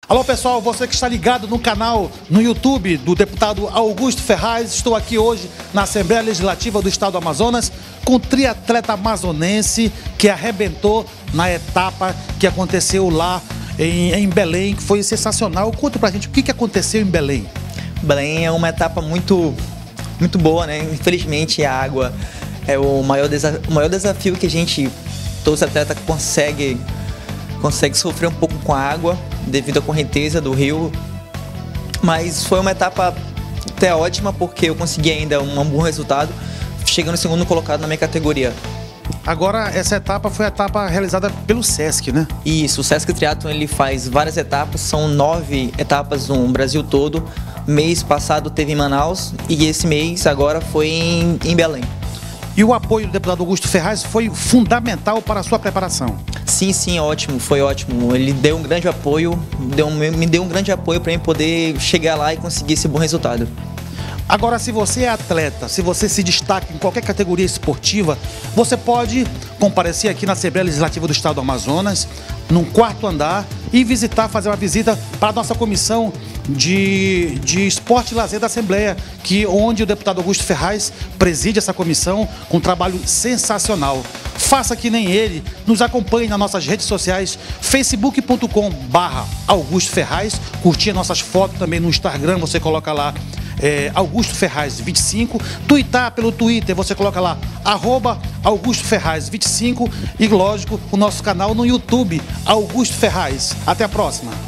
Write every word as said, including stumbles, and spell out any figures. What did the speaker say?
Alô pessoal, você que está ligado no canal no YouTube do deputado Augusto Ferraz, estou aqui hoje na Assembleia Legislativa do Estado do Amazonas com o triatleta amazonense que arrebentou na etapa que aconteceu lá em, em Belém, que foi sensacional. Conta pra gente o que, que aconteceu em Belém. Belém é uma etapa muito, muito boa, né? Infelizmente a água é o maior, desa o maior desafio que a gente, todos os atletas conseguem consegue sofrer um pouco com a água devido à correnteza do rio, mas foi uma etapa até ótima porque eu consegui ainda um bom resultado, chegando em segundo colocado na minha categoria. Agora, essa etapa foi a etapa realizada pelo Sesc, né? Isso, o Sesc Triathlon ele faz várias etapas, são nove etapas no Brasil todo. Mês passado teve em Manaus e esse mês agora foi em, em Belém. E o apoio do deputado Augusto Ferraz foi fundamental para a sua preparação? Sim, sim, ótimo, foi ótimo. Ele deu um grande apoio, deu, me deu um grande apoio para eu poder chegar lá e conseguir esse bom resultado. Agora, se você é atleta, se você se destaca em qualquer categoria esportiva, você pode comparecer aqui na Assembleia Legislativa do Estado do Amazonas, num quarto andar, e visitar, fazer uma visita para a nossa comissão de, de esporte e lazer da Assembleia, que, onde o deputado Augusto Ferraz preside essa comissão com um trabalho sensacional. Faça que nem ele, nos acompanhe nas nossas redes sociais, facebook ponto com barra Augusto Ferraz, curtir nossas fotos também no Instagram, você coloca lá é, Augusto Ferraz vinte e cinco, twittar pelo Twitter, você coloca lá arroba Augusto Ferraz vinte e cinco e lógico o nosso canal no YouTube, Augusto Ferraz. Até a próxima!